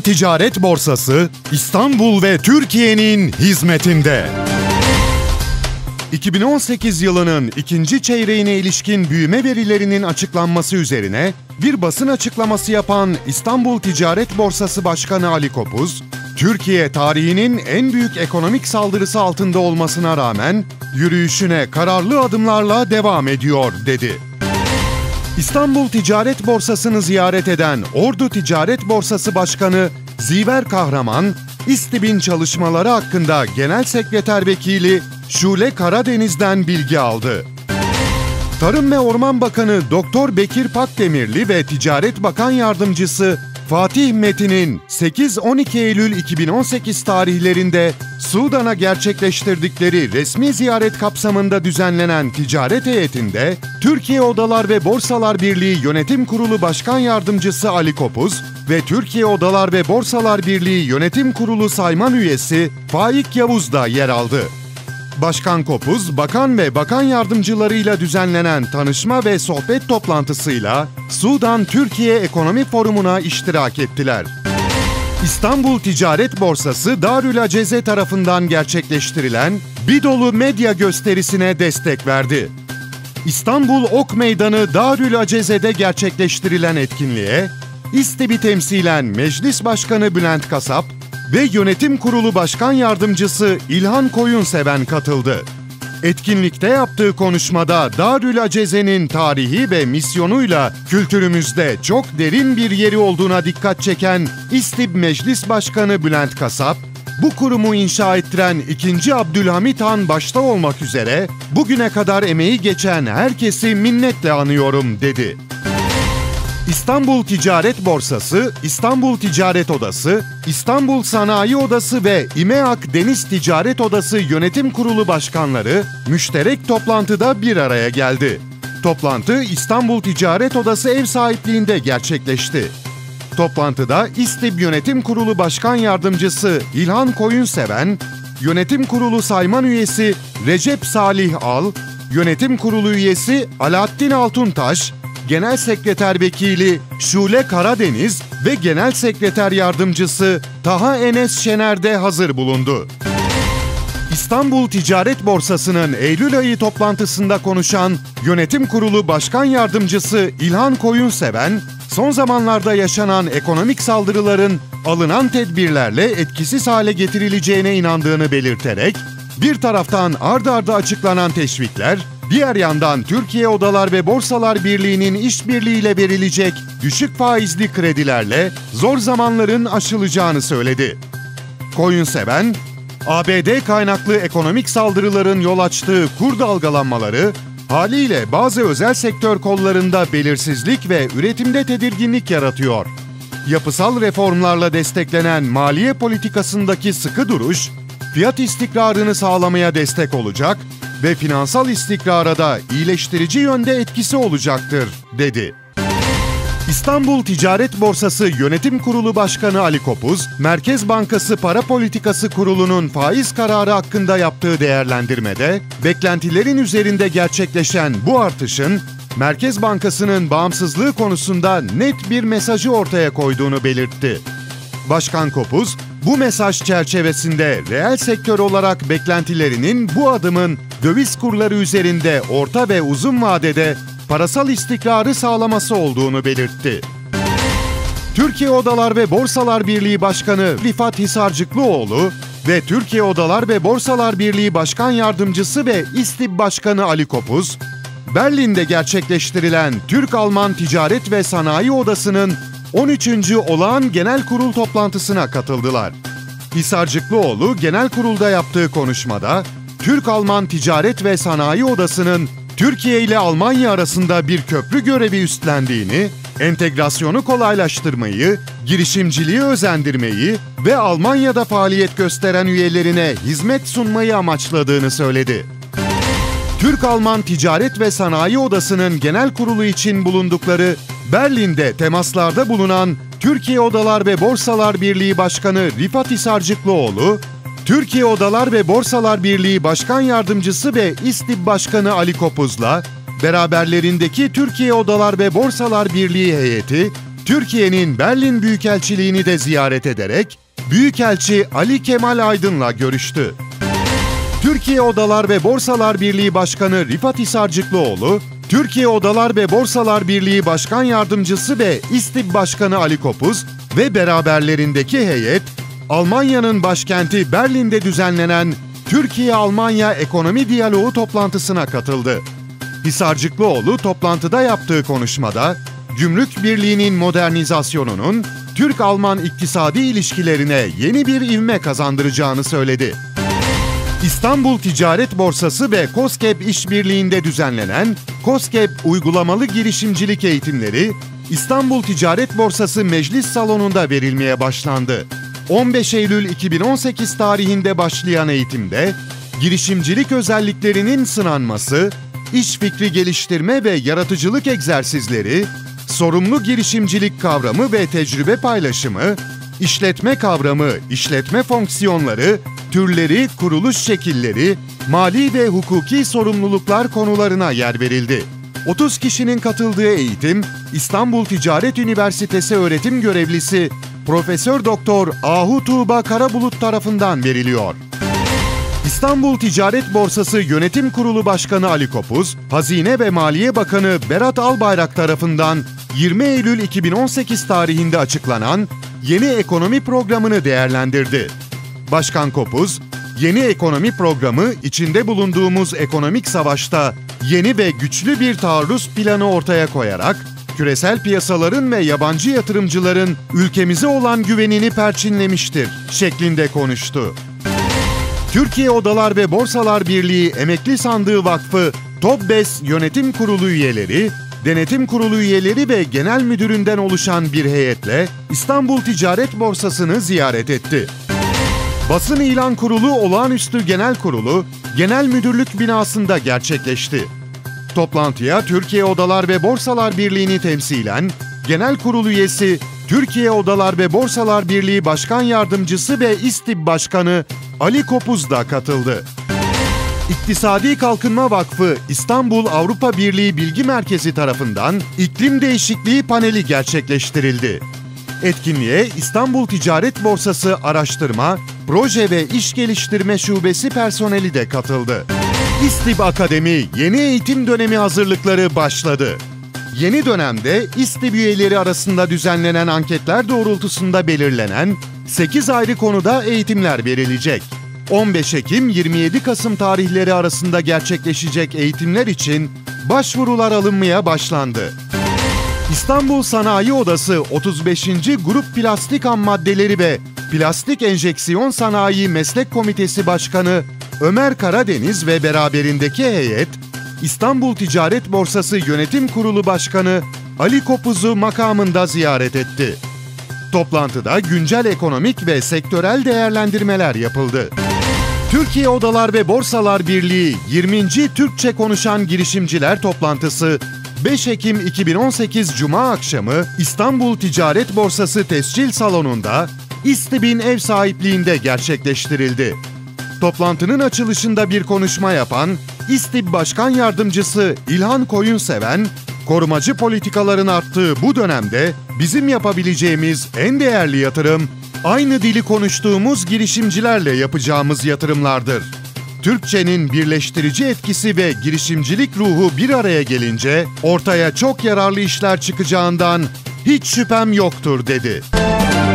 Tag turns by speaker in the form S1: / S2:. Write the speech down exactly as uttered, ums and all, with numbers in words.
S1: Ticaret Borsası İstanbul ve Türkiye'nin hizmetinde. iki bin on sekiz yılının ikinci çeyreğine ilişkin büyüme verilerinin açıklanması üzerine bir basın açıklaması yapan İstanbul Ticaret Borsası Başkanı Ali Kopuz, Türkiye tarihinin en büyük ekonomik saldırısı altında olmasına rağmen yürüyüşüne kararlı adımlarla devam ediyor dedi. İstanbul Ticaret Borsası'nı ziyaret eden Ordu Ticaret Borsası Başkanı Ziver Kahraman, İSTİB'in çalışmaları hakkında Genel Sekreter Vekili Şule Karadeniz'den bilgi aldı. Tarım ve Orman Bakanı Doktor Bekir Pakdemirli ve Ticaret Bakan Yardımcısı Fatih Metin'in sekiz on iki Eylül iki bin on sekiz tarihlerinde Sudan'a gerçekleştirdikleri resmi ziyaret kapsamında düzenlenen ticaret heyetinde Türkiye Odalar ve Borsalar Birliği Yönetim Kurulu Başkan Yardımcısı Ali Kopuz ve Türkiye Odalar ve Borsalar Birliği Yönetim Kurulu Sayman Üyesi Faik Yavuz da yer aldı. Başkan Kopuz, bakan ve bakan yardımcılarıyla düzenlenen tanışma ve sohbet toplantısıyla Sudan-Türkiye Ekonomi Forumu'na iştirak ettiler. İstanbul Ticaret Borsası Darül Aceze tarafından gerçekleştirilen Bir Dolu Medya gösterisine destek verdi. İstanbul Ok Meydanı Darül Aceze'de gerçekleştirilen etkinliğe İSTİB'i temsilen Meclis Başkanı Bülent Kasap ve Yönetim Kurulu Başkan Yardımcısı İlhan Koyunseven katıldı. Etkinlikte yaptığı konuşmada Darül Aceze'nin tarihi ve misyonuyla kültürümüzde çok derin bir yeri olduğuna dikkat çeken İSTİB Meclis Başkanı Bülent Kasap, bu kurumu inşa ettiren ikinci. Abdülhamit Han başta olmak üzere bugüne kadar emeği geçen herkesi minnetle anıyorum dedi. İstanbul Ticaret Borsası, İstanbul Ticaret Odası, İstanbul Sanayi Odası ve İMEAK Deniz Ticaret Odası Yönetim Kurulu Başkanları müşterek toplantıda bir araya geldi. Toplantı İstanbul Ticaret Odası ev sahipliğinde gerçekleşti. Toplantıda İSTİB Yönetim Kurulu Başkan Yardımcısı İlhan Koyunseven, Yönetim Kurulu Sayman Üyesi Recep Salih Al, Yönetim Kurulu Üyesi Alaaddin Altuntaş, Genel Sekreter Vekili Şule Karadeniz ve Genel Sekreter Yardımcısı Taha Enes Şener de hazır bulundu. İstanbul Ticaret Borsası'nın Eylül ayı toplantısında konuşan Yönetim Kurulu Başkan Yardımcısı İlhan Koyunseven, son zamanlarda yaşanan ekonomik saldırıların alınan tedbirlerle etkisiz hale getirileceğine inandığını belirterek, bir taraftan ard arda açıklanan teşvikler, diğer yandan Türkiye Odalar ve Borsalar Birliği'nin işbirliğiyle verilecek düşük faizli kredilerle zor zamanların aşılacağını söyledi. Koyunseven, A B D kaynaklı ekonomik saldırıların yol açtığı kur dalgalanmaları, haliyle bazı özel sektör kollarında belirsizlik ve üretimde tedirginlik yaratıyor. Yapısal reformlarla desteklenen maliye politikasındaki sıkı duruş, fiyat istikrarını sağlamaya destek olacak ve finansal istikrara da iyileştirici yönde etkisi olacaktır, dedi. İstanbul Ticaret Borsası Yönetim Kurulu Başkanı Ali Kopuz, Merkez Bankası Para Politikası Kurulu'nun faiz kararı hakkında yaptığı değerlendirmede, beklentilerin üzerinde gerçekleşen bu artışın, Merkez Bankası'nın bağımsızlığı konusunda net bir mesajı ortaya koyduğunu belirtti. Başkan Kopuz, bu mesaj çerçevesinde reel sektör olarak beklentilerinin bu adımın döviz kurları üzerinde orta ve uzun vadede parasal istikrarı sağlaması olduğunu belirtti. Türkiye Odalar ve Borsalar Birliği Başkanı Rifat Hisarcıklıoğlu ve Türkiye Odalar ve Borsalar Birliği Başkan Yardımcısı ve İSTİB Başkanı Ali Kopuz, Berlin'de gerçekleştirilen Türk-Alman Ticaret ve Sanayi Odası'nın on üçüncü Olağan Genel Kurul toplantısına katıldılar. Hisarcıklıoğlu genel kurulda yaptığı konuşmada, Türk-Alman Ticaret ve Sanayi Odası'nın Türkiye ile Almanya arasında bir köprü görevi üstlendiğini, entegrasyonu kolaylaştırmayı, girişimciliği özendirmeyi ve Almanya'da faaliyet gösteren üyelerine hizmet sunmayı amaçladığını söyledi. Türk-Alman Ticaret ve Sanayi Odası'nın genel kurulu için bulundukları Berlin'de temaslarda bulunan Türkiye Odalar ve Borsalar Birliği Başkanı Rifat Hisarcıklıoğlu, Türkiye Odalar ve Borsalar Birliği Başkan Yardımcısı ve İSTİB Başkanı Ali Kopuz'la beraberlerindeki Türkiye Odalar ve Borsalar Birliği heyeti, Türkiye'nin Berlin Büyükelçiliğini de ziyaret ederek Büyükelçi Ali Kemal Aydın'la görüştü. Türkiye Odalar ve Borsalar Birliği Başkanı Rifat Hisarcıklıoğlu, Türkiye Odalar ve Borsalar Birliği Başkan Yardımcısı ve İSTİB Başkanı Ali Kopuz ve beraberlerindeki heyet, Almanya'nın başkenti Berlin'de düzenlenen Türkiye-Almanya Ekonomi Diyaloğu toplantısına katıldı. Hisarcıklıoğlu toplantıda yaptığı konuşmada, Gümrük Birliği'nin modernizasyonunun Türk-Alman iktisadi ilişkilerine yeni bir ivme kazandıracağını söyledi. İstanbul Ticaret Borsası ve KOSGEB işbirliğinde düzenlenen KOSGEB uygulamalı girişimcilik eğitimleri İstanbul Ticaret Borsası Meclis Salonu'nda verilmeye başlandı. on beş Eylül iki bin on sekiz tarihinde başlayan eğitimde girişimcilik özelliklerinin sınanması, iş fikri geliştirme ve yaratıcılık egzersizleri, sorumlu girişimcilik kavramı ve tecrübe paylaşımı, işletme kavramı, işletme fonksiyonları, türleri, kuruluş şekilleri, mali ve hukuki sorumluluklar konularına yer verildi. otuz kişinin katıldığı eğitim, İstanbul Ticaret Üniversitesi öğretim görevlisi Profesör Doktor Ahu Tuğba Karabulut tarafından veriliyor. İstanbul Ticaret Borsası Yönetim Kurulu Başkanı Ali Kopuz, Hazine ve Maliye Bakanı Berat Albayrak tarafından yirmi Eylül iki bin on sekiz tarihinde açıklanan yeni ekonomi programını değerlendirdi. Başkan Kopuz, yeni ekonomi programı içinde bulunduğumuz ekonomik savaşta yeni ve güçlü bir taarruz planı ortaya koyarak, küresel piyasaların ve yabancı yatırımcıların ülkemize olan güvenini perçinlemiştir şeklinde konuştu. Türkiye Odalar ve Borsalar Birliği Emekli Sandığı Vakfı TOBBES Yönetim Kurulu üyeleri, Denetim Kurulu üyeleri ve genel müdüründen oluşan bir heyetle İstanbul Ticaret Borsası'nı ziyaret etti. Basın İlan Kurulu Olağanüstü Genel Kurulu, Genel Müdürlük binasında gerçekleşti. Toplantıya Türkiye Odalar ve Borsalar Birliği'ni temsilen, Genel Kurul üyesi, Türkiye Odalar ve Borsalar Birliği Başkan Yardımcısı ve İSTİB Başkanı Ali Kopuz da katıldı. İktisadi Kalkınma Vakfı İstanbul Avrupa Birliği Bilgi Merkezi tarafından iklim değişikliği paneli gerçekleştirildi. Etkinliğe İstanbul Ticaret Borsası Araştırma, Proje ve İş Geliştirme Şubesi personeli de katıldı. İSTİB Akademi yeni eğitim dönemi hazırlıkları başladı. Yeni dönemde İSTİB üyeleri arasında düzenlenen anketler doğrultusunda belirlenen sekiz ayrı konuda eğitimler verilecek. on beş Ekim yirmi yedi Kasım tarihleri arasında gerçekleşecek eğitimler için başvurular alınmaya başlandı. İstanbul Sanayi Odası otuz beşinci Grup Plastik Ham Maddeleri ve Plastik Enjeksiyon Sanayi Meslek Komitesi Başkanı Ömer Karadeniz ve beraberindeki heyet, İstanbul Ticaret Borsası Yönetim Kurulu Başkanı Ali Kopuz'u makamında ziyaret etti. Toplantıda güncel ekonomik ve sektörel değerlendirmeler yapıldı. Türkiye Odalar ve Borsalar Birliği yirminci Türkçe Konuşan Girişimciler Toplantısı beş Ekim iki bin on sekiz Cuma akşamı İstanbul Ticaret Borsası Tescil Salonu'nda İSTİB'in ev sahipliğinde gerçekleştirildi. Toplantının açılışında bir konuşma yapan İSTİB Başkan Yardımcısı İlhan Koyunseven, korumacı politikaların arttığı bu dönemde bizim yapabileceğimiz en değerli yatırım, aynı dili konuştuğumuz girişimcilerle yapacağımız yatırımlardır. Türkçenin birleştirici etkisi ve girişimcilik ruhu bir araya gelince ortaya çok yararlı işler çıkacağından hiç şüphem yoktur dedi.